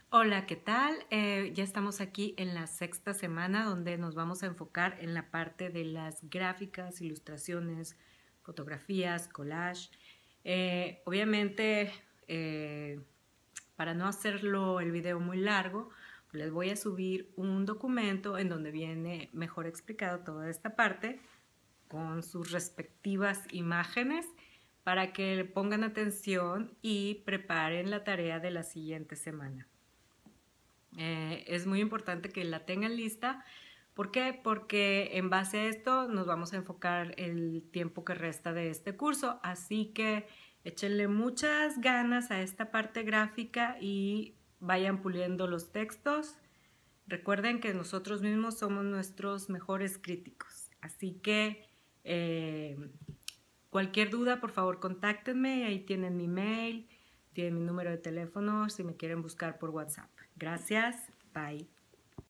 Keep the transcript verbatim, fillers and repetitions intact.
Hola, ¿qué tal? Eh, ya estamos aquí en la sexta semana donde nos vamos a enfocar en la parte de las gráficas, ilustraciones, fotografías, collage. Eh, obviamente, eh, para no hacerlo el video muy largo, les voy a subir un documento en donde viene mejor explicado toda esta parte con sus respectivas imágenes para que pongan atención y preparen la tarea de la siguiente semana. Eh, es muy importante que la tengan lista. ¿Por qué? Porque en base a esto nos vamos a enfocar el tiempo que resta de este curso. Así que échenle muchas ganas a esta parte gráfica y vayan puliendo los textos. Recuerden que nosotros mismos somos nuestros mejores críticos. Así que eh, cualquier duda, por favor, contáctenme. Ahí tienen mi mail, tienen mi número de teléfono si me quieren buscar por WhatsApp. Gracias. Bye.